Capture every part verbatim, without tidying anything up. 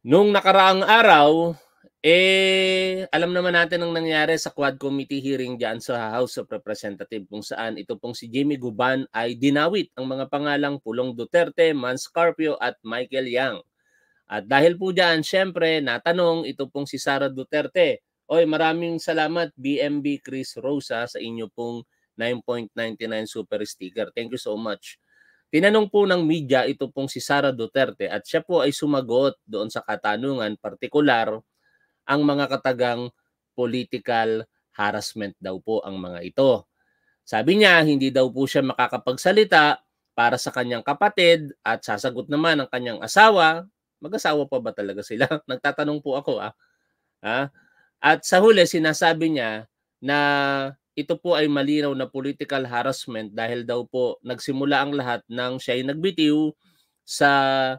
Nung nakaraang araw, eh, alam naman natin ang nangyari sa Quad Committee hearing diyan sa House of Representatives kung saan ito pong si Jimmy Guban ay dinawit ang mga pangalang Pulong Duterte, Mans Carpio at Michael Yang. At dahil po diyan, syempre, natanong ito pong si Sara Duterte. Oy, maraming salamat B M B Chris Rosa sa inyo pong nine point nine nine super sticker. Thank you so much. Tinanong po ng media ito pong si Sara Duterte at siya po ay sumagot doon sa katanungan, partikular ang mga katagang political harassment daw po ang mga ito. Sabi niya, hindi daw po siya makakapagsalita para sa kanyang kapatid at sasagot naman ang kanyang asawa. Mag-asawa pa ba talaga sila? Nagtatanong po ako ah. Ha? At sa huli, sinasabi niya na ito po ay malinaw na political harassment dahil daw po nagsimula ang lahat nang siya ay nagbitiw sa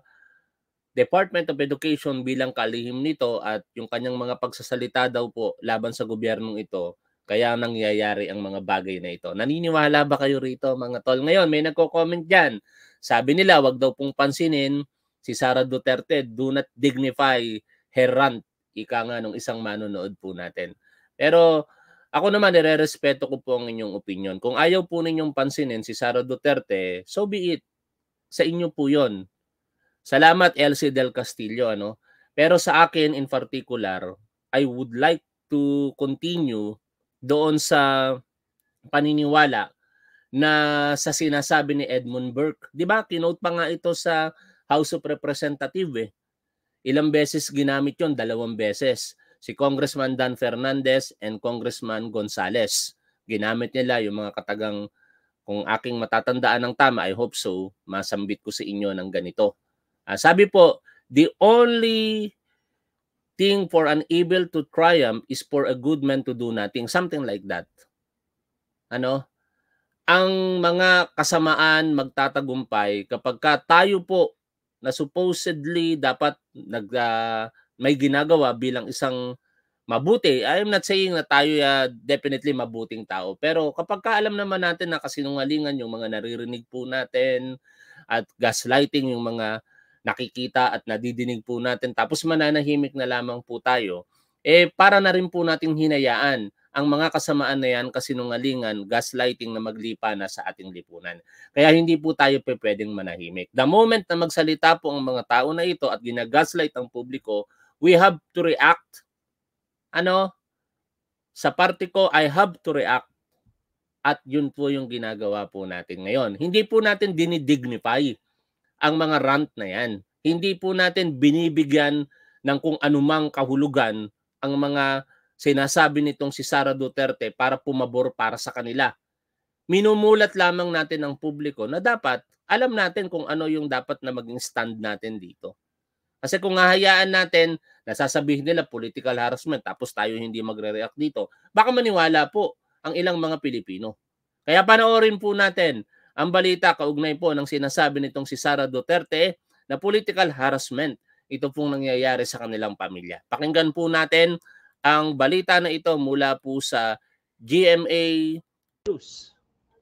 Department of Education bilang kalihim nito at yung kanyang mga pagsasalita daw po laban sa gobyernong ito, kaya nangyayari ang mga bagay na ito. Naniniwala ba kayo rito mga tol? Ngayon may nagko-comment diyan. Sabi nila wag daw pong pansinin si Sara Duterte, do not dignify her rant. Ika nga nung isang manonood po natin. Pero ako naman, nire-respeto ko po ang inyong opinion. Kung ayaw po ninyong pansinin si Sara Duterte, so be it. Sa inyo po yon. Salamat, Elsie Del Castillo. Ano? Pero sa akin, in particular, I would like to continue doon sa paniniwala na sa sinasabi ni Edmund Burke. Di ba? Kinote pa nga ito sa House of Representatives. Eh. Ilang beses ginamit yon? Dalawang beses. Si Congressman Dan Fernandez and Congressman Gonzales. Ginamit nila yung mga katagang, kung aking matatandaan ng tama, I hope so, masambit ko sa inyo ng ganito. Uh, sabi po, the only thing for an evil to triumph is for a good man to do nothing. Something like that. Ano? Ang mga kasamaan magtatagumpay kapag ka tayo po na supposedly dapat nag uh, may ginagawa bilang isang mabuti. I am not saying na tayo uh, definitely mabuting tao. Pero kapag ka alam naman natin na kasinungalingan yung mga naririnig po natin at gaslighting yung mga nakikita at nadidinig po natin tapos mananahimik na lamang po tayo, eh para na rin po nating hinayaan ang mga kasamaan na yan, kasinungalingan, gaslighting na maglipa na sa ating lipunan. Kaya hindi po tayo pwedeng manahimik. The moment na magsalita po ang mga tao na ito at ginagaslight ang publiko, we have to react. Ano? Sa parte ko, I have to react. At yun po yung ginagawa po natin ngayon. Hindi po natin dinidignify ang mga rant na yan. Hindi po natin binibigyan ng kung anumang kahulugan ang mga sinasabi nitong si Sara Duterte para pumabor para sa kanila. Minumulat lamang natin ang publiko na dapat alam natin kung ano yung dapat na maging stand natin dito. Kasi kung hahayaan natin, nasasabihin nila political harassment tapos tayo hindi magre-react dito, baka maniwala po ang ilang mga Pilipino. Kaya panoorin po natin ang balita kaugnay po ng sinasabi nitong si Sara Duterte na political harassment. Ito pong nangyayari sa kanilang pamilya. Pakinggan po natin ang balita na ito mula po sa G M A News.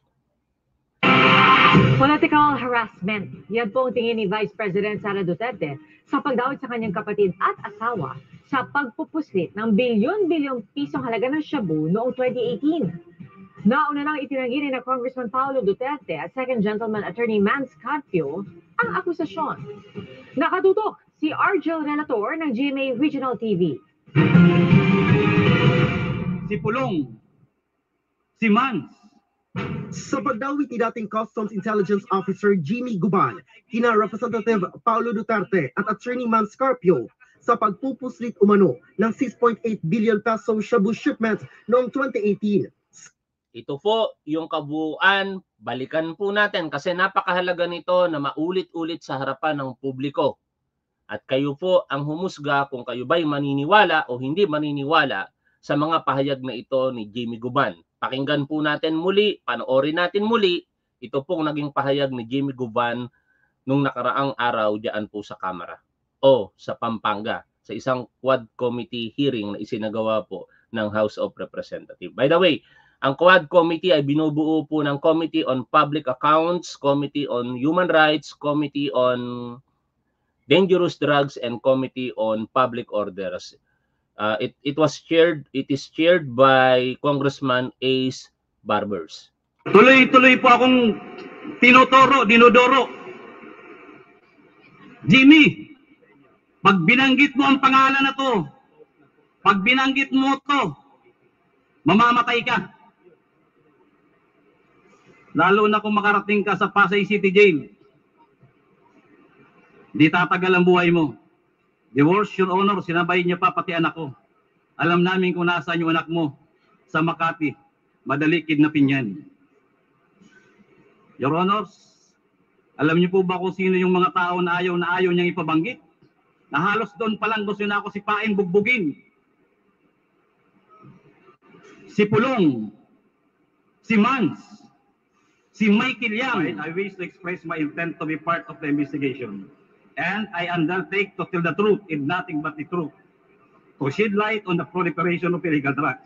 Political harassment. Yan po ang tingin ni Vice President Sara Duterte sa pagdawit sa kanyang kapatid at asawa sa pagpupuslit ng bilyon-bilyong pisong halaga ng shabu noong twenty eighteen. Nauna nang itinanggi ni na Congressman Paulo Duterte at Second Gentleman Attorney Mans Carpio ang akusasyon. Nakatutok si Argel Relator ng G M A Regional T V. Si Pulong, si Mans. Sa pagdawit ni dating Customs Intelligence Officer Jimmy Guban, kina Representative Paulo Duterte at Attorney Mans Carpio sa pagpupuslit umano ng six point eight billion peso shabu shipment noong twenty eighteen. Ito po yung kabuuan, balikan po natin kasi napakahalaga nito na maulit-ulit sa harapan ng publiko. At kayo po ang humusga kung kayo ba'y maniniwala o hindi maniniwala sa mga pahayag na ito ni Jimmy Guban. Pakinggan po natin muli, panoorin natin muli, ito pong naging pahayag ni Jimmy Guban nung nakaraang araw diyan po sa Kamara o sa Pampanga sa isang Quad Committee hearing na isinagawa po ng House of Representatives. By the way, ang Quad Committee ay binubuo po ng Committee on Public Accounts, Committee on Human Rights, Committee on Dangerous Drugs and Committee on Public Orders. Uh, it, it was chaired, it is chaired by Congressman Ace Barbers. Tuloy-tuloy po akong tinuturo, dinodoro. Jimmy, pag binanggit mo ang pangalan na to, pag binanggit mo to, mamamatay ka. Lalo na kung makarating ka sa Pasay City Jail. Di tatagal ang buhay mo. The worst, Your Honor, sinabay niya pa pati anak ko. Alam namin kung nasaan yung anak mo sa Makati. Madali kidnapin yan. Your Honors, alam niyo po ba kung sino yung mga tao na ayaw na ayaw niyang ipabanggit? Na halos doon pa lang gusto na ako sipain, bugbugin. Si Pulong, si Mans, si Michael Yang. I wish to express my intent to be part of the investigation. And I undertake to tell the truth and nothing but the truth. To shed light on the proliferation of illegal drugs.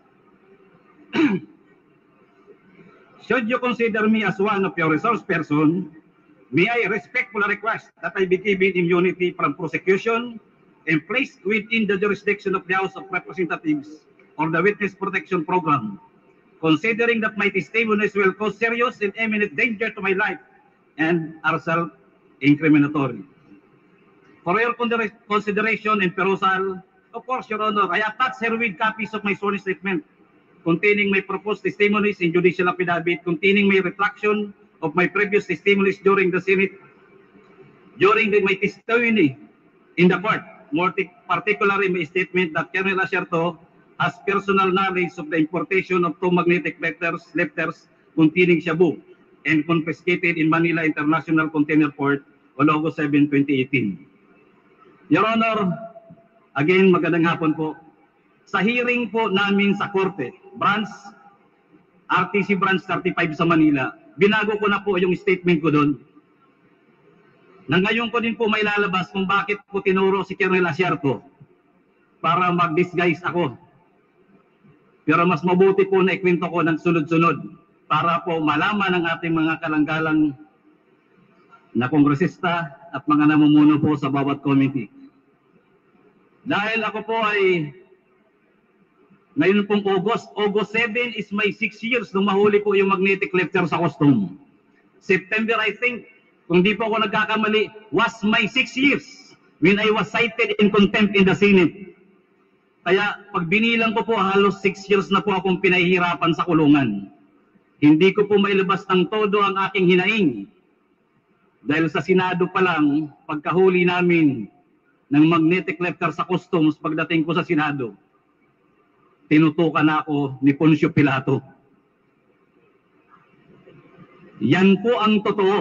Should you consider me as one of your resource person, may I respectfully request that I be given immunity from prosecution and placed within the jurisdiction of the House of Representatives or the Witness Protection Program, considering that my testimonies will cause serious and imminent danger to my life and are self-incriminatory. For your consideration and perusal, of course, Your Honor, I attach herewith copies of my sworn statement containing my proposed testimonies in judicial affidavit, containing my retraction of my previous testimonies during the Senate, during the, my testimony in the court, more particularly my statement that Colonel Asierto has personal knowledge of the importation of two magnetic letters, letters containing shabu and confiscated in Manila International Container Port on August seventh, twenty eighteen. Your Honor, again, magandang hapon po. Sa hearing po namin sa Korte, branch, R T C branch thirty-five sa Manila, binago ko na po yung statement ko doon. Nang ngayon ko din po may lalabas kung bakit po tinuro si Colonel Asierto para mag-disguise ako. Pero mas mabuti po na ikwento ko ng sunod-sunod para po malaman ng ating mga kalanggalang na kongresista at mga namumuno po sa bawat committee. Dahil ako po ay ngayon pong August, August seventh is my six years nung mahuli po yung magnetic letter sa custom. September, I think, kung di po ako nagkakamali, was my six years when I was cited in contempt in the Senate. Kaya pag binilang ko po, halos six years na po akong pinahihirapan sa kulungan. Hindi ko po mailabas ng todo ang aking hinaing. Dahil sa Senado pa lang, pagkahuli namin ng magnetic letter sa customs, pagdating ko sa Senado, tinutukan na ako ni Poncio Pilato. Yan po ang totoo.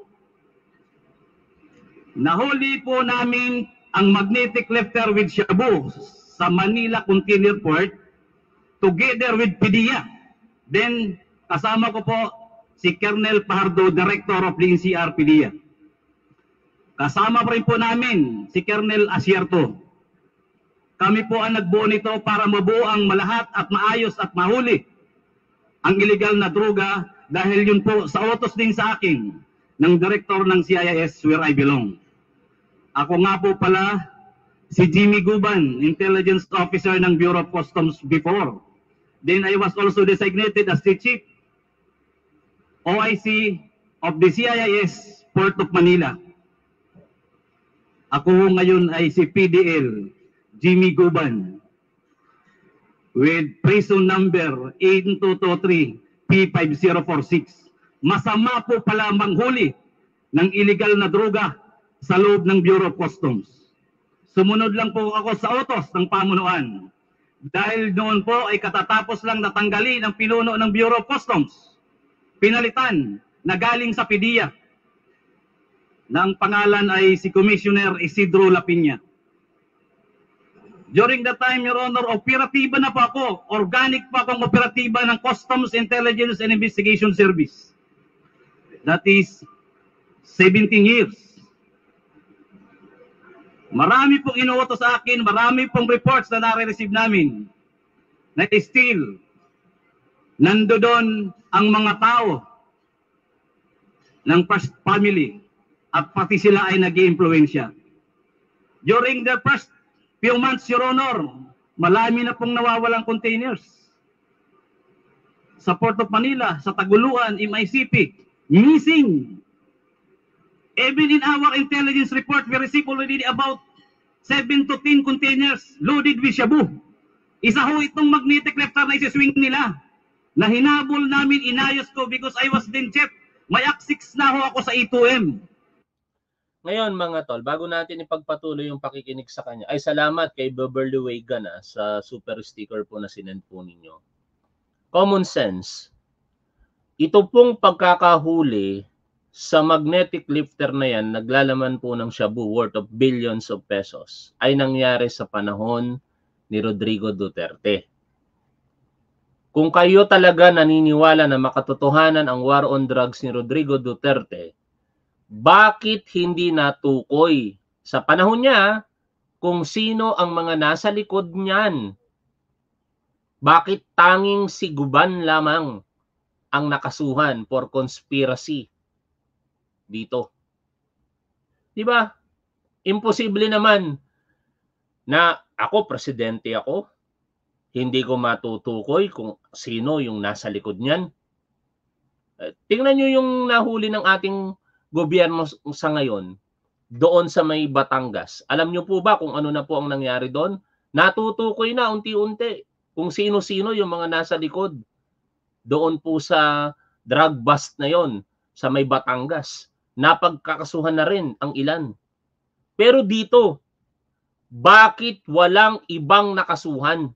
Nahuli po namin ang magnetic letter with shabu sa Manila Container Port together with PDEA. Then, kasama ko po si Colonel Pajardo, Director of the N C R PDEA. Kasama pa rin po namin si Colonel Asierto. Kami po ang nagbuo nito para mabuo ang malahat at maayos at mahuli ang illegal na droga dahil yun po sa utos din sa akin ng Director ng C I S where I belong. Ako nga po pala si Jimmy Guban, Intelligence Officer ng Bureau of Customs before. Then I was also designated as the Chief O I C of the C I S Port of Manila. Ako ngayon ay si P D L, Jimmy Guban, with prison number eight two two three P five zero four six. Masama po pala manghuli ng illegal na droga sa loob ng Bureau of Customs. Sumunod lang po ako sa utos ng pamunuan. Dahil noon po ay katatapos lang natanggalin ang pinuno ng Bureau of Customs. Pinalitan na galing sa PDEA. Na ang pangalan ay si Commissioner Isidro Lapiña. During that time, Your Honor, operatiba na po ako. Organic pa akong operatiba ng Customs Intelligence and Investigation Service. That is seventeen years. Marami pong inuutos sa akin, marami pong reports na nare-receive namin na still nando doon ang mga tao ng family at pati sila ay nag-i-impluensya. During the first few months, Your Honor, malami na pong nawawalang containers. Sa Port of Manila, sa Taguluan, M I C P, missing. Even in our intelligence report, we received already about seven to ten containers loaded with shabu. Isa ho itong magnetic lifter na isiswing nila na hinabol namin, inayos ko because I was then chef. May aksix na ho ako sa E two M. Ngayon mga tol, bago natin ipagpatuloy yung pakikinig sa kanya, ay salamat kay Beverly Wegan ah, sa super sticker po na sinend po ninyo. Common sense. Ito pong pagkakahuli sa magnetic lifter na yan, naglalaman po ng shabu worth of billions of pesos, ay nangyari sa panahon ni Rodrigo Duterte. Kung kayo talaga naniniwala na makatotohanan ang war on drugs ni Rodrigo Duterte, bakit hindi natukoy sa panahon niya kung sino ang mga nasa likod niyan? Bakit tanging si Guban lamang ang nakasuhan for conspiracy dito? Di ba? Imposible naman na ako, presidente ako, hindi ko matutukoy kung sino yung nasa likod niyan. Tingnan nyo yung nahuli ng ating gobyerno sa ngayon doon sa may Batangas. Alam nyo po ba kung ano na po ang nangyari doon? Natutukoy na unti-unti kung sino-sino yung mga nasa likod doon po sa drug bust na yon sa may Batangas. Napagkakasuhan na rin ang ilan. Pero dito, bakit walang ibang nakasuhan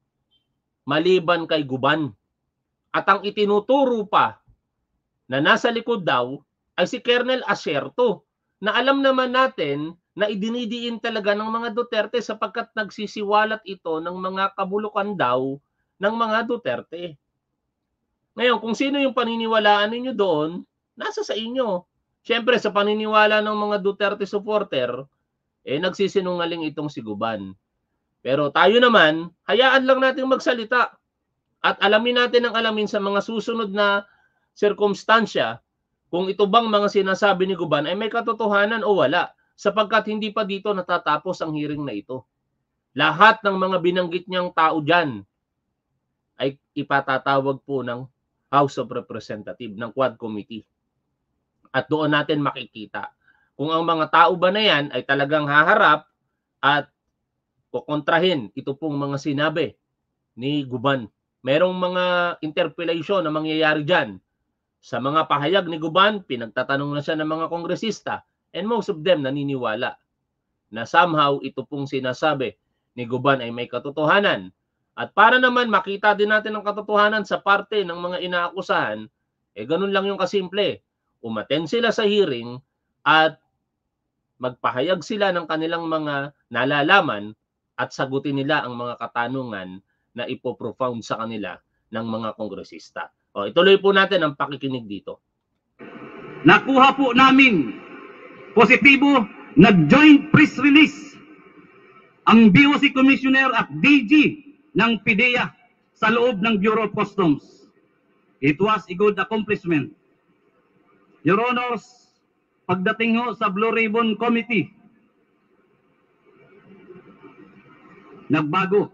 maliban kay Guban? At ang itinuturo pa na nasa likod daw ay si Colonel Acerto, na alam naman natin na idinidiin talaga ng mga Duterte sapagkat nagsisiwalat ito ng mga kabulukan daw ng mga Duterte. Ngayon, kung sino yung paniniwalaan ninyo doon, nasa sa inyo. Siyempre, sa paniniwala ng mga Duterte supporter, eh nagsisinungaling itong si Guban. Pero tayo naman, hayaan lang natin magsalita at alamin natin ang alamin sa mga susunod na sirkumstansya kung ito bang mga sinasabi ni Guban ay may katotohanan o wala, sapagkat hindi pa dito natatapos ang hearing na ito. Lahat ng mga binanggit niyang tao dyan ay ipatatawag po ng House of Representatives, ng Quad Committee. At doon natin makikita kung ang mga tao ba na yan ay talagang haharap at kukontrahin ito pong mga sinabi ni Guban. Merong mga interpellation na mangyayari dyan. Sa mga pahayag ni Guban, pinagtatanong na siya ng mga kongresista, and most of them naniniwala na somehow ito pong sinasabi ni Guban ay may katotohanan. At para naman makita din natin ang katotohanan sa parte ng mga inaakusahan, eh ganun lang yung kasimple. Umattend sila sa hearing at magpahayag sila ng kanilang mga nalalaman at sagutin nila ang mga katanungan na ipoprofound sa kanila ng mga kongresista. O, ituloy po natin ang pakikinig dito. Nakuha po namin positibo, nag-joint press release ang B O C Commissioner at D G ng P D E A sa loob ng Bureau of Customs. It was a good accomplishment. Your Honors, pagdating ho sa Blue Ribbon Committee, nagbago.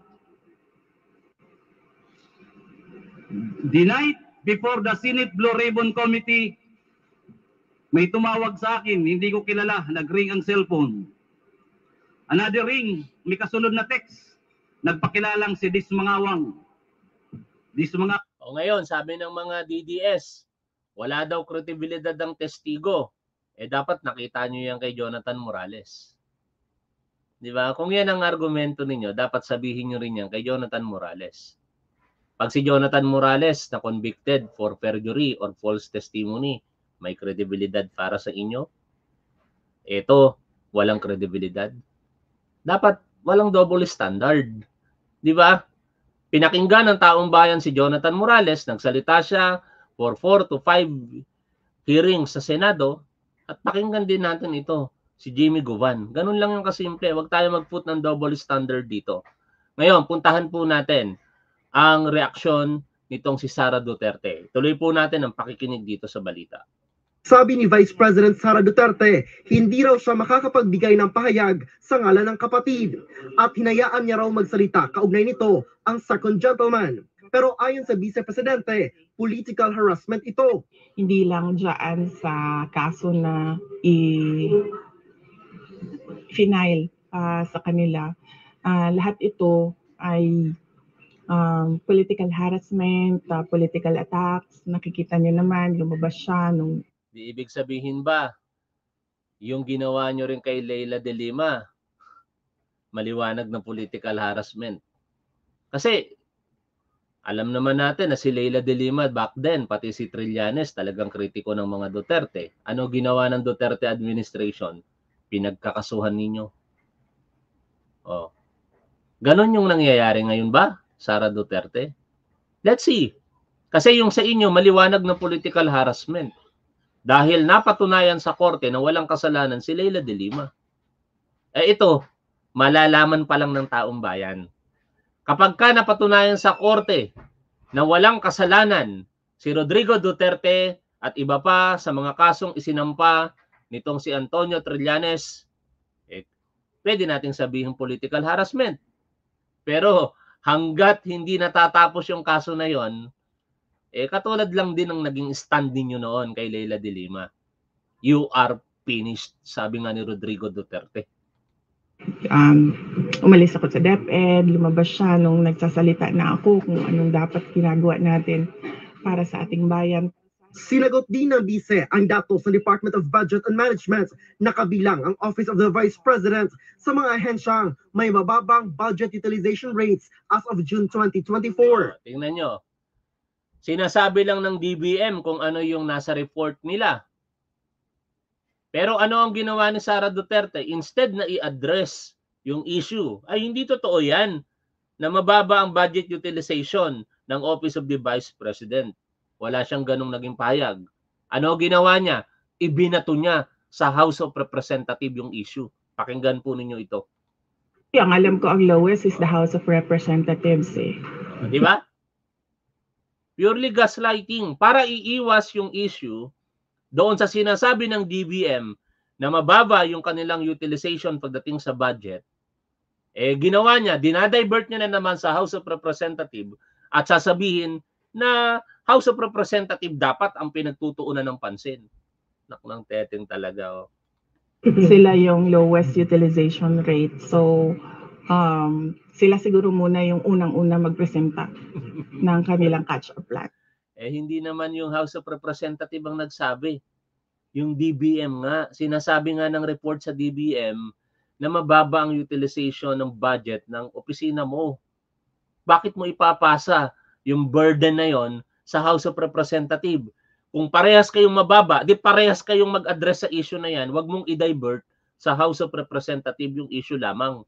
The night before the Senate Blue Ribbon Committee, may tumawag sa akin, hindi ko kilala, nag-ring ang cellphone. Another ring, may kasunod na text, nagpakilalang si Dis Mangawang. Dis Mangawang. O ngayon, sabi ng mga D D S, wala daw kredibilidad ng testigo. Eh dapat nakita nyo yan kay Jonathan Morales. Di ba? Kung yan ang argumento ninyo, dapat sabihin nyo rin yan kay Jonathan Morales. Pag si Jonathan Morales na convicted for perjury or false testimony, may kredibilidad para sa inyo? Ito, walang kredibilidad. Dapat walang double standard. Di ba? Pinakinggan ng taong bayan si Jonathan Morales, nagsalita siya for four to five hearings sa Senado, at pakinggan din natin ito, si Jimmy Guban. Ganun lang yung kasimple. Huwag tayo mag-put ng double standard dito. Ngayon, puntahan po natin ang reaksyon nitong si Sara Duterte. Tuloy po natin ang pakikinig dito sa balita. Sabi ni Vice President Sara Duterte, hindi raw siya makakapagbigay ng pahayag sa ngalan ng kapatid at hinayaan niya raw magsalita kaugnay nito ang second gentleman. Pero ayon sa Vice Presidente, political harassment ito. Hindi lang dyan sa kaso na i-final uh, sa kanila. Uh, lahat ito ay um, political harassment, uh, political attacks. Nakikita niyo naman, lumabas siya nung... Di ibig sabihin ba, yung ginawa nyo rin kay Leila de Lima, maliwanag na political harassment? Kasi, alam naman natin na si Leila de Lima back then, pati si Trillanes, talagang kritiko ng mga Duterte. Ano ginawa ng Duterte administration? Pinagkakasuhan ninyo. Oh. Ganon yung nangyayari ngayon ba, Sara Duterte? Let's see. Kasi yung sa inyo, maliwanag na political harassment. Dahil napatunayan sa korte na walang kasalanan si Leila de Lima. Eh ito, malalaman pa lang ng taong bayan. Kapag ka napatunayan sa korte na walang kasalanan si Rodrigo Duterte at iba pa sa mga kasong isinampa nitong si Antonio Trillanes, eh, pwede nating sabihin political harassment. Pero hanggat hindi natatapos yung kaso na yon, eh katulad lang din ng naging stand ninyo noon kay Leila de Lima. You are finished, sabi nga ni Rodrigo Duterte. Um, umalis ako sa DepEd, lumabas siya nung nagsasalita na ako kung anong dapat ginagawa natin para sa ating bayan. Sinagot din ng Bise ang datos ng Department of Budget and Management na kabilang ang Office of the Vice President sa mga ahensyang may mababang budget utilization rates as of June twenty twenty-four. Oh, tingnan nyo. Sinasabi lang ng D B M kung ano yung nasa report nila. Pero ano ang ginawa ni Sara Duterte? Instead na i-address yung issue, ay hindi totoo yan na mababa ang budget utilization ng Office of the Vice President. Wala siyang ganong naging pahayag. Ano ginawa niya? Ibinato niya sa House of Representatives yung issue. Pakinggan po ninyo ito. Ang alam ko ang lowest is the House of Representatives eh. Di ba? Purely gaslighting para iiwas yung issue doon sa sinasabi ng D B M na mababa yung kanilang utilization pagdating sa budget. Eh ginawa niya, dinadivert niya na naman sa House of Representatives at sasabihin na House of Representatives dapat ang pinagtutuunan ng pansin. Nak ng teteng talaga. Oh. Sila yung lowest utilization rate. So, um, sila siguro muna yung unang-una magpresenta ng kanilang catch-up plan. Eh hindi naman yung House of Representatives ang nagsabi. Yung D B M nga, sinasabi nga ng report sa D B M na mababa ang utilization ng budget ng opisina mo. Bakit mo ipapasa yung burden na yon sa House of Representatives? Kung parehas kayong mababa, di parehas kayong mag-address sa issue na yan, wag mong i-divert sa House of Representatives yung issue lamang.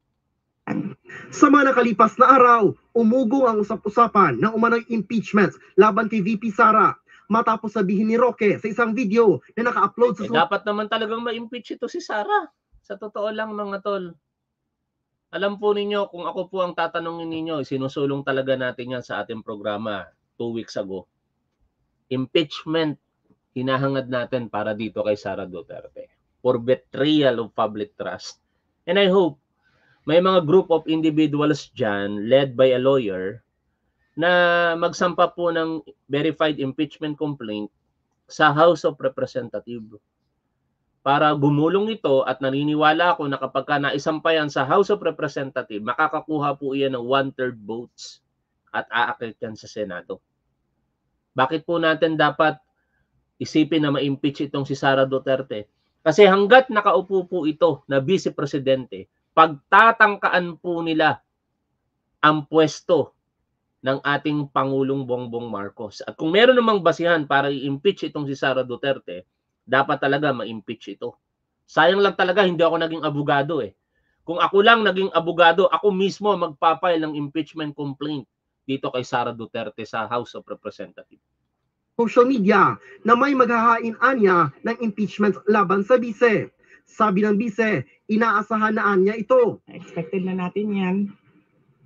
Sa mga nakalipas na araw, umugong ang usap-usapan ng umano'y impeachment laban kay V P Sara matapos sabihin ni Roque sa isang video na naka-upload sa... Eh, dapat naman talagang ma-impeach ito si Sara. Sa totoo lang mga tol. Alam po ninyo, kung ako po ang tatanungin ninyo, sinusulong talaga natin yan sa ating programa two weeks ago. Impeachment, hinahangad natin para dito kay Sara Duterte for betrayal of public trust. And I hope may mga group of individuals dyan led by a lawyer na magsampa po ng verified impeachment complaint sa House of Representatives. Para gumulong ito at naniniwala ako na kapag ka naisampa yan sa House of Representatives, makakakuha po iyan ng one-third votes at aakit yan sa Senado. Bakit po natin dapat isipin na ma-impeach itong si Sara Duterte? Kasi hanggat nakaupo po ito na Vice Presidente, pagtatangkaan po nila ang pwesto ng ating Pangulong Bongbong Marcos. At kung meron namang basihan para i-impeach itong si Sara Duterte, dapat talaga ma-impeach ito. Sayang lang talaga hindi ako naging abogado eh. Kung ako lang naging abogado, ako mismo magpapile ng impeachment complaint dito kay Sara Duterte sa House of Representatives. Social media na may maghahain-anya ng impeachment laban sa Bise. Sabi ng Bise, inaasahan na niya ito. Expected na natin yan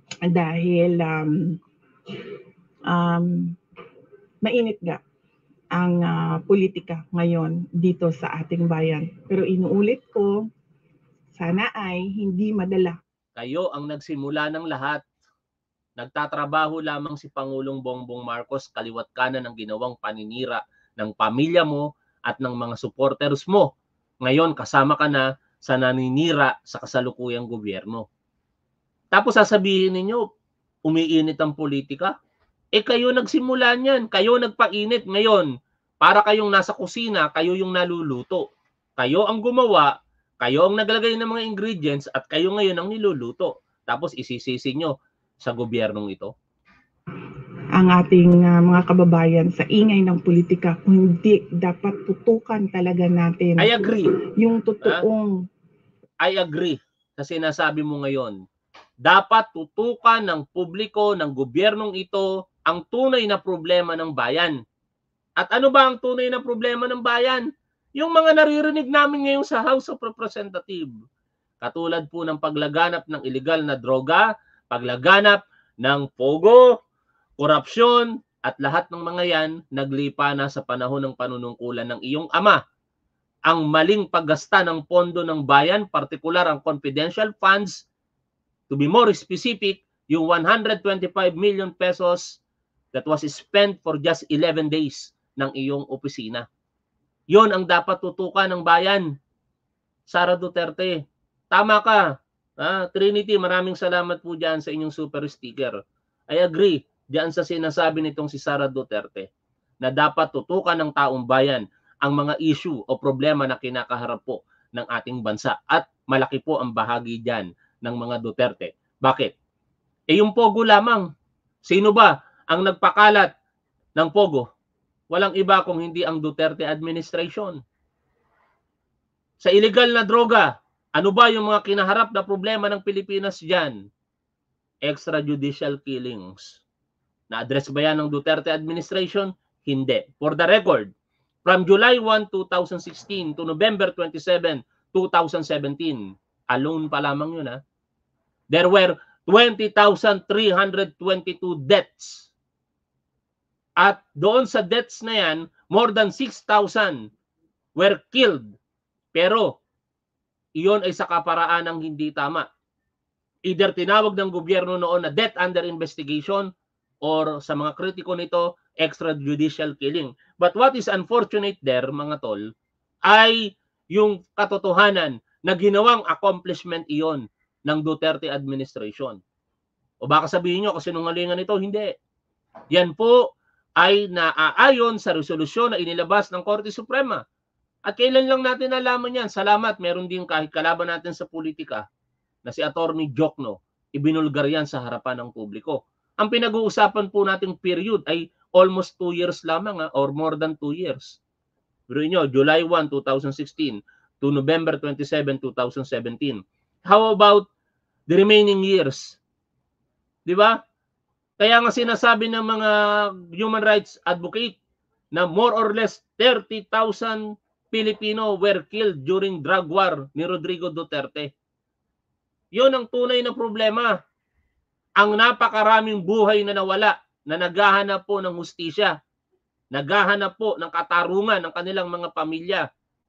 dahil um, um, mainit nga ang uh, politika ngayon dito sa ating bayan. Pero inuulit ko, sana ay hindi madala. Kayo ang nagsimula ng lahat. Nagtatrabaho lamang si Pangulong Bongbong Marcos kaliwat kanan ng ginawang paninira ng pamilya mo at ng mga supporters mo. Ngayon kasama ka na sa naninira sa kasalukuyang gobyerno. Tapos sasabihin ninyo, umiinit ang politika. Eh kayo nagsimula niyan, kayo nagpainit ngayon. Para kayong nasa kusina, kayo yung naluluto. Kayo ang gumawa, kayo ang naglagay ng mga ingredients at kayo ngayon ang niluluto. Tapos isisisi nyo sa gobyernong ito. Ang ating uh, mga kababayan sa ingay ng politika, hindi dapat tutukan talaga natin. I agree. Yung totoong... I agree sa sinasabi mo ngayon. Dapat tutukan ng publiko, ng gobyernong ito, ang tunay na problema ng bayan. At ano ba ang tunay na problema ng bayan? Yung mga naririnig namin ngayon sa House of Representatives. Katulad po ng paglaganap ng illegal na droga, paglaganap ng pogo, korupsyon, at lahat ng mga yan naglipa na sa panahon ng panunungkulan ng iyong ama. Ang maling paggasta ng pondo ng bayan, partikular ang confidential funds, to be more specific, yung one hundred twenty-five million pesos that was spent for just eleven days ng iyong opisina. Yon ang dapat tutukan ng bayan. Sara Duterte, tama ka. Ah, Trinity, maraming salamat po dyan sa inyong super sticker. I agree dyan sa sinasabi nitong si Sara Duterte na dapat tutukan ng taong bayan ang mga issue o problema na kinakaharap po ng ating bansa. At malaki po ang bahagi dyan ng mga Duterte. Bakit? Eh yung pogo lamang. Sino ba ang nagpakalat ng pogo? Walang iba kung hindi ang Duterte administration. Sa illegal na droga, ano ba yung mga kinaharap na problema ng Pilipinas dyan? Extrajudicial killings. Na-address ba yan ng Duterte administration? Hindi. For the record, from July first, twenty sixteen to November twenty-seventh, twenty seventeen, alone pa lamang yun ha, there were twenty thousand three hundred twenty-two deaths. At doon sa deaths na yan, more than six thousand were killed. Pero, iyon ay sa kaparaan ng hindi tama. Either tinawag ng gobyerno noon na death under investigation or sa mga kritiko nito, extrajudicial killing. But what is unfortunate there, mga tol, ay yung katotohanan na ginawang accomplishment iyon ng Duterte administration. O baka sabihin nyo, kasi nungalingan ito, hindi. Yan po ay naaayon sa resolusyon na inilabas ng Korte Suprema. At kailan lang natin nalaman yan? Salamat, meron din kahit kalaban natin sa politika na si Attorney Jokno, ibinulgar yan sa harapan ng publiko. Ang pinag-uusapan po nating period ay almost two years lamang ha, or more than two years. Pero inyo, July first, twenty sixteen to November twenty-seventh, twenty seventeen. How about the remaining years? Di ba? Kaya nga sinasabi ng mga human rights advocate na more or less thirty thousand Filipino were killed during drug war ni Rodrigo Duterte. Yun ang tunay na problema. Ang napakaraming buhay na nawala na naghahanap po ng hustisya, naghahanap po ng katarungan ng kanilang mga pamilya.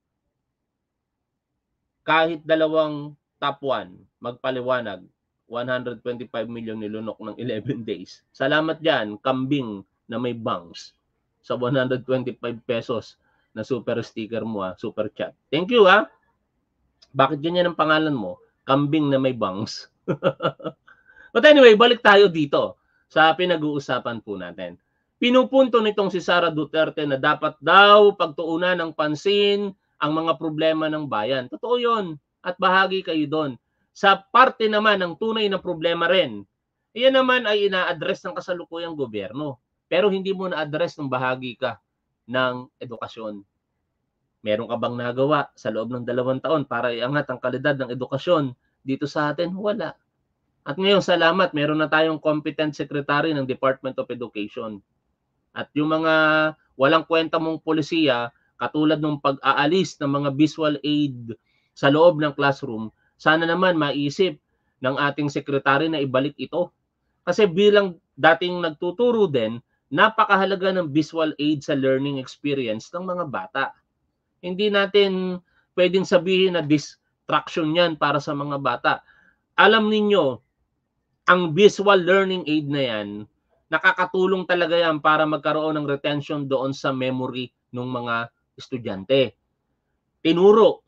Kahit dalawang top one, magpaliwanag, one hundred twenty-five million nilunok ng eleven days. Salamat dyan, kambing na may bangs sa one hundred twenty-five pesos na super sticker mo, ha? Super chat. Thank you, ha? Bakit ganyan ang pangalan mo? Kambing na may bangs. But anyway, balik tayo dito sa pinag-uusapan po natin. Pinupunto nitong si Sara Duterte na dapat daw pagtuunan ng pansin ang mga problema ng bayan. Totoo yun. At bahagi kayo doon. Sa parte naman ng tunay na problema rin, iyan naman ay ina-address ng kasalukuyang gobyerno. Pero hindi mo na-address ng bahagi ka ng edukasyon. Meron ka bang nagawa sa loob ng dalawang taon para iangat ang kalidad ng edukasyon dito sa atin? Wala. At ngayon, salamat, meron na tayong competent secretary ng Department of Education. At yung mga walang kwenta mong polisiya, katulad ng pag-aalis ng mga visual aid sa loob ng classroom, sana naman maisip ng ating secretary na ibalik ito. Kasi bilang dating nagtuturo din napakahalaga ng visual aid sa learning experience ng mga bata. Hindi natin pwedeng sabihin na distraction yan para sa mga bata. Alam ninyo, ang visual learning aid na yan, nakakatulong talaga yan para magkaroon ng retention doon sa memory ng mga estudyante. Tinuro,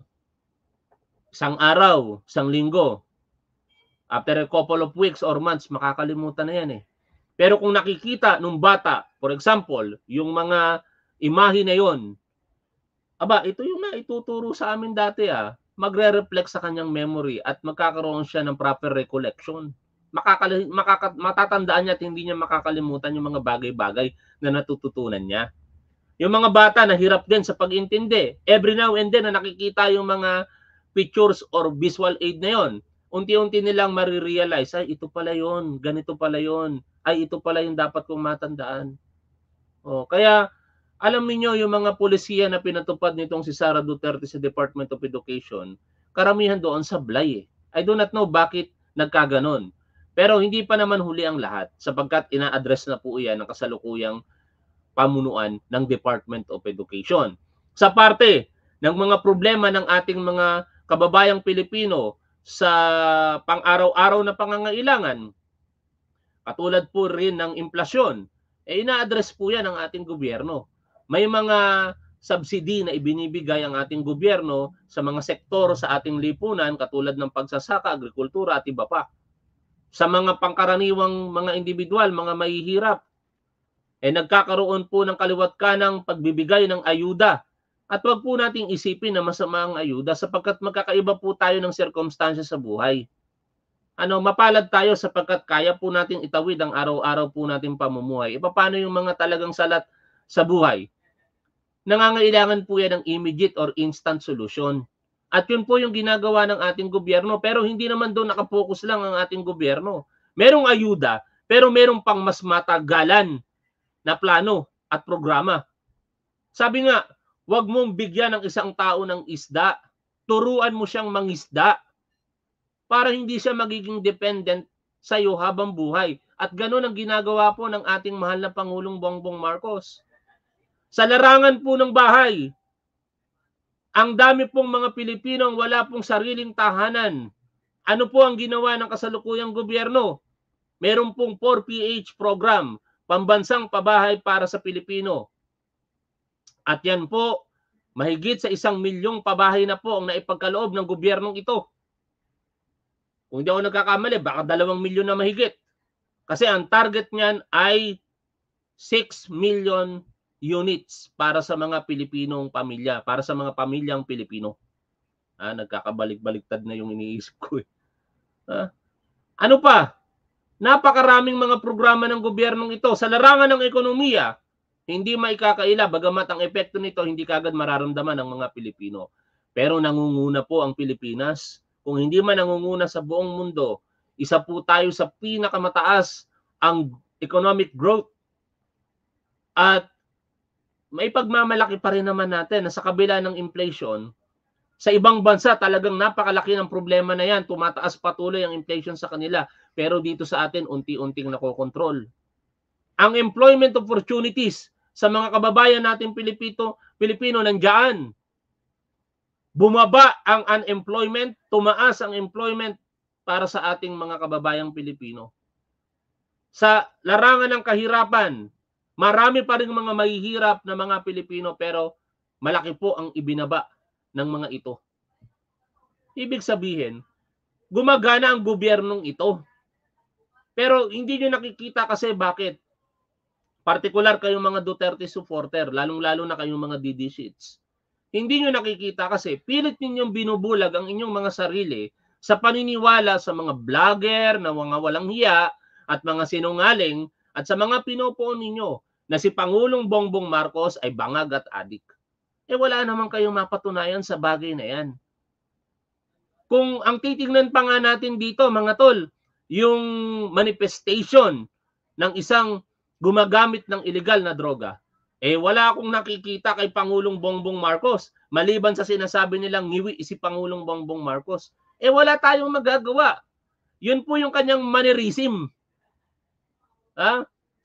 isang araw, isang linggo, after a couple of weeks or months, makakalimutan na yan eh. Pero kung nakikita nung bata, for example, yung mga imahe na yon, aba, ito yung naituturo sa amin dati ah, magre-reflect sa kanyang memory at magkakaroon siya ng proper recollection. Makakal makaka matatandaan niya at hindi niya makakalimutan yung mga bagay-bagay na natututunan niya. Yung mga bata nahirap din sa pag-intindi. Every now and then na nakikita yung mga pictures or visual aid na yon, unti-unti nilang marirealize, ay ito pala yon, ganito pala yon, ay ito pala yung dapat kong matandaan. O, kaya alam niyo yung mga polisiya na pinatupad nitong si Sara Duterte sa Department of Education, karamihan doon sablay eh. I do not know bakit nagkaganon. Pero hindi pa naman huli ang lahat sapagkat ina-address na po iyan ng kasalukuyang pamunuan ng Department of Education. Sa parte ng mga problema ng ating mga kababayang Pilipino sa pang-araw-araw na pangangailangan, katulad po rin ng inflasyon, eh ina-address po yan ng ating gobyerno. May mga subsidy na ibinibigay ang ating gobyerno sa mga sektor sa ating lipunan katulad ng pagsasaka, agrikultura at iba pa. Sa mga pangkaraniwang mga individual, mga mahihirap, eh nagkakaroon po ng kaliwat kanang pagbibigay ng ayuda. At wag po nating isipin na masama ang ayuda sapagkat magkakaiba po tayo ng sirkumstansya sa buhay. Ano, mapalad tayo sapagkat kaya po nating itawid ang araw-araw po nating pamumuhay. E paano yung mga talagang salat sa buhay? Nangangailangan po yan ng immediate or instant solution. At yun po yung ginagawa ng ating gobyerno. Pero hindi naman doon nakapokus lang ang ating gobyerno. Merong ayuda, pero merong pang mas matagalan na plano at programa. Sabi nga, huwag mong bigyan ng isang tao ng isda. Turuan mo siyang mangisda para hindi siya magiging dependent sa iyo habang buhay. At ganoon ang ginagawa po ng ating mahal na Pangulong Bongbong Marcos. Sa larangan po ng bahay, ang dami pong mga Pilipino ang wala pong sariling tahanan. Ano po ang ginawa ng kasalukuyang gobyerno? Meron pong four P H program, pambansang pabahay para sa Pilipino. At yan po, mahigit sa isang milyong pabahay na po ang naipagkaloob ng gobyernong ito. Kung hindi ako nagkakamali, baka dalawang milyon na mahigit. Kasi ang target niyan ay six million units para sa mga Pilipinong pamilya, para sa mga pamilyang Pilipino. Ah, nagkakabalik-baliktad na yung iniisip ko eh. Ah, ano pa? Napakaraming mga programa ng gobyernong ito sa larangan ng ekonomiya, hindi maikakaila bagamat ang epekto nito hindi kagad mararamdaman ng mga Pilipino. Pero nangunguna po ang Pilipinas. Kung hindi man nangunguna sa buong mundo, isa po tayo sa pinakamataas ang economic growth. At may pagmamalaki pa rin naman natin na sa kabila ng inflation, sa ibang bansa talagang napakalaki ng problema na yan. Tumataas patuloy ang inflation sa kanila. Pero dito sa atin, unti-unting nakokontrol. Ang employment opportunities sa mga kababayan natin Pilipino, Pilipino nandiyan. Bumaba ang unemployment, tumaas ang employment para sa ating mga kababayang Pilipino. Sa larangan ng kahirapan, marami pa rin mga mahihirap na mga Pilipino pero malaki po ang ibinaba ng mga ito. Ibig sabihin, gumagana ang gobyernong ito. Pero hindi nyo nakikita kasi bakit? Partikular kayong mga Duterte supporter, lalong-lalo na kayong mga D D sheets. Hindi nyo nakikita kasi pilit ninyong binubulag ang inyong mga sarili sa paniniwala sa mga vlogger na mga walang hiya at mga sinungaling at sa mga pinupuon ninyo na si Pangulong Bongbong Marcos ay bangag at adik. Eh wala naman kayong mapatunayan sa bagay na yan. Kung ang titignan pa nga natin dito mga tol, yung manifestation ng isang gumagamit ng illegal na droga, eh wala akong nakikita kay Pangulong Bongbong Marcos maliban sa sinasabi nilang ngiwi si Pangulong Bongbong Marcos. Eh wala tayong magagawa. Yun po yung kanyang mannerism. Ha?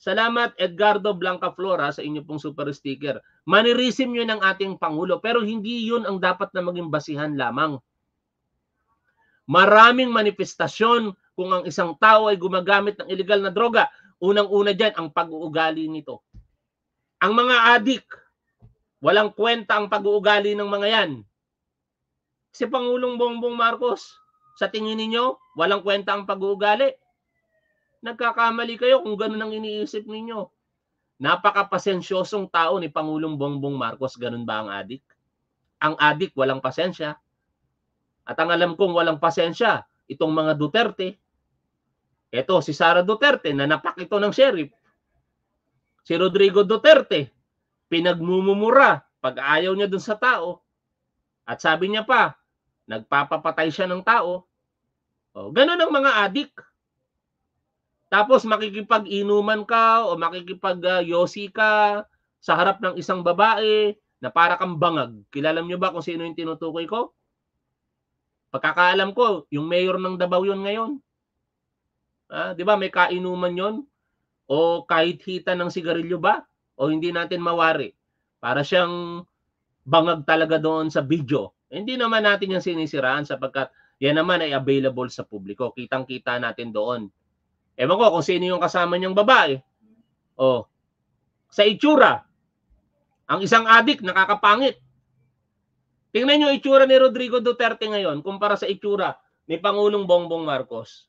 Salamat Edgardo Blancaflora sa inyo pong super sticker. Manirisim yun ng ating Pangulo, pero hindi yun ang dapat na maging basihan lamang. Maraming manifestasyon kung ang isang tao ay gumagamit ng illegal na droga. Unang-una dyan, ang pag-uugali nito. Ang mga adik, walang kwenta ang pag-uugali ng mga yan. Si Pangulong Bongbong Marcos, sa tingin ninyo, walang kwenta ang pag-uugali? Nagkakamali kayo kung ganun ang iniisip ninyo. Napakapasensyosong tao ni Pangulong Bongbong Marcos, ganun ba ang adik? Ang adik walang pasensya. At ang alam kong walang pasensya, itong mga Duterte. Ito, si Sara Duterte, nanapak ito ng sheriff. Si Rodrigo Duterte, pinagmumumura pag ayaw niya dun sa tao. At sabi niya pa, nagpapapatay siya ng tao. O, ganun ang mga adik. Tapos makikipag-inuman ka o makikipag-yosi ka sa harap ng isang babae na para kang bangag. Kilala niyo ba kung sino yung tinutukoy ko? Pagkakaalam ko, yung mayor ng Davao yun ngayon. Ah, 'di ba may kainuman yon? O kahit hita ng sigarilyo ba? O hindi natin mawari? Para siyang bangag talaga doon sa video. Hindi naman natin yung sinisiraan sapagkat yan naman ay available sa publiko. Kitang-kita natin doon. Ewan ko kung sino yung kasama niyang babae. O, sa itsura, ang isang adik nakakapangit. Tingnan niyo itsura ni Rodrigo Duterte ngayon kumpara sa itsura ni Pangulong Bongbong Marcos.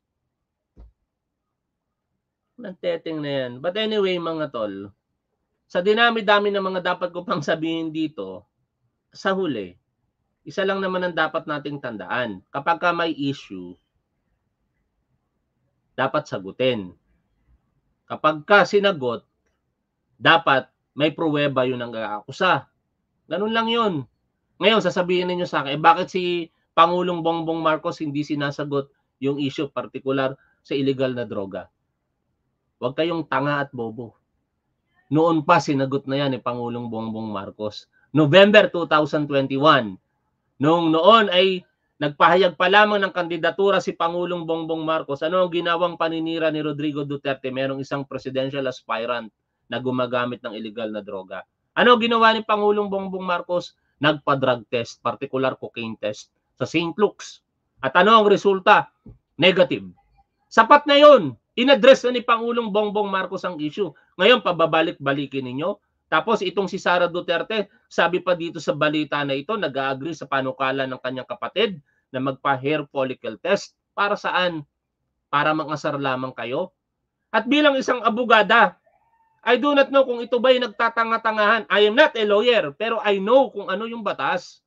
Nagteteng na yan. But anyway, mga tol, sa dinami-dami ng mga dapat ko pang sabihin dito, sa huli, isa lang naman ang dapat nating tandaan. Kapag ka may issue, dapat sagutin. Kapag ka sinagot, dapat may pruweba yun ang kaakusa. Ganun lang yun. Ngayon, sasabihin ninyo sa akin, eh bakit si Pangulong Bongbong Marcos hindi sinasagot yung issue particular sa illegal na droga? Huwag kayong tanga at bobo. Noon pa sinagot na yan ni Pangulong Bongbong Marcos. November two thousand twenty-one. Noong noon ay nagpahayag pa lamang ng kandidatura si Pangulong Bongbong Marcos. Ano ang ginawang paninira ni Rodrigo Duterte? Merong isang presidential aspirant na gumagamit ng illegal na droga. Ano ginawa ni Pangulong Bongbong Marcos? Nagpa-drug test, particular cocaine test sa Saint Luke's. At ano ang resulta? Negative. Sapat na yun. Inaddress na ni Pangulong Bongbong Marcos ang issue. Ngayon, pababalik-balikin ninyo. Tapos itong si Sara Duterte, sabi pa dito sa balita na ito, nag-agree sa panukala ng kanyang kapatid na magpa-hair follicle test. Para saan? Para mangasar lamang kayo? At bilang isang abogada, I do not know kung ito ba'y nagtatanga-tangahan. I am not a lawyer, pero I know kung ano yung batas.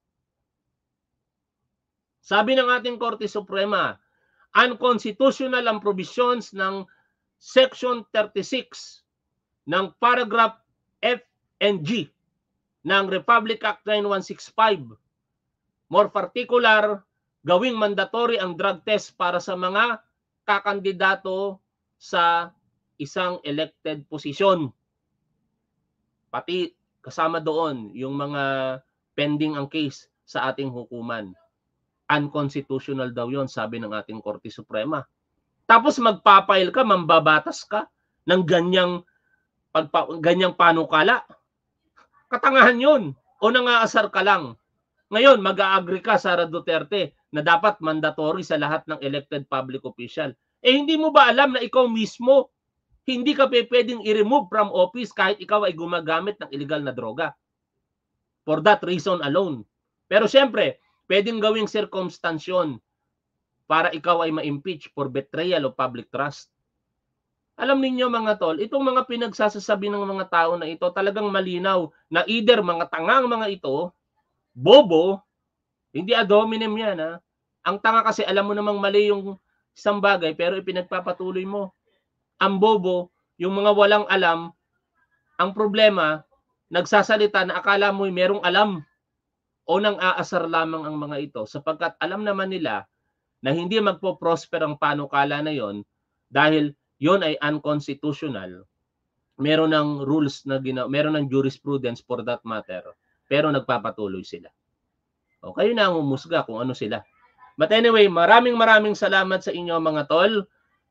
Sabi ng ating Korte Suprema, unconstitutional ang provisions ng Section thirty-six ng paragraph F and G ng Republic Act ninety-one sixty-five. More particular, gawing mandatory ang drug test para sa mga kakandidato sa isang elected posisyon. Pati kasama doon yung mga pending ang case sa ating hukuman. Unconstitutional daw yon, sabi ng ating Korte Suprema. Tapos magpapail ka, mambabatas ka ng ganyang, pagpa, ganyang panukala. Katangahan yun. O nangaasar ka lang. Ngayon, mag-a-agree ka, Sara Duterte, na dapat mandatory sa lahat ng elected public official. Eh hindi mo ba alam na ikaw mismo hindi ka pwedeng i-remove from office kahit ikaw ay gumagamit ng illegal na droga? For that reason alone. Pero siyempre, pwedeng gawing circumstansyon para ikaw ay ma-impeach for betrayal of public trust. Alam ninyo mga tol, itong mga pinagsasasabi ng mga tao na ito talagang malinaw na either mga tangang mga ito, bobo, hindi ad hominem yan ha. Ang tanga kasi alam mo namang mali yung isang bagay pero ipinagpapatuloy mo. Ang bobo, yung mga walang alam, ang problema, nagsasalita na akala mo merong alam o nang aasar lamang ang mga ito sapagkat alam naman nila na hindi magpo-prosper ang panukala na yon dahil yon ay unconstitutional. Meron ng rules na gina, meron ng jurisprudence for that matter, pero nagpapatuloy sila. O kayo na ang umusga kung ano sila. But anyway, maraming maraming salamat sa inyo mga tol.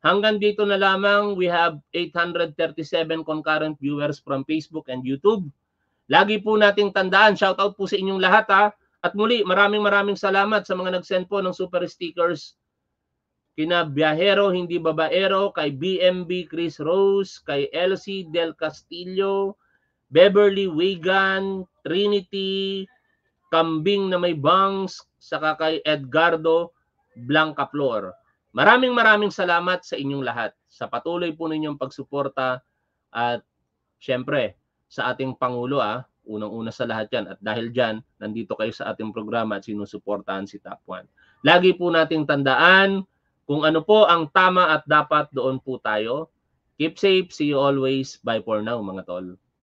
Hanggang dito na lamang. We have eight hundred thirty-seven concurrent viewers from Facebook and YouTube. Lagi po nating tandaan, shoutout po sa inyong lahat ha. At muli, maraming maraming salamat sa mga nag-send po ng super stickers. Kina Biyahero, hindi babaero, kay B M B Chris Rose, kay Elsie Del Castillo, Beverly Wigan, Trinity, Kambing na may bangs, saka kay Edgardo Blanca Flor. Maraming maraming salamat sa inyong lahat sa patuloy po ninyong pagsuporta at syempre sa ating Pangulo ah, unang-una sa lahat yan. At dahil dyan, nandito kayo sa ating programa at sinusuportahan si Top One. Lagi po nating tandaan kung ano po ang tama at dapat doon po tayo. Keep safe. See you always. Bye for now mga tol.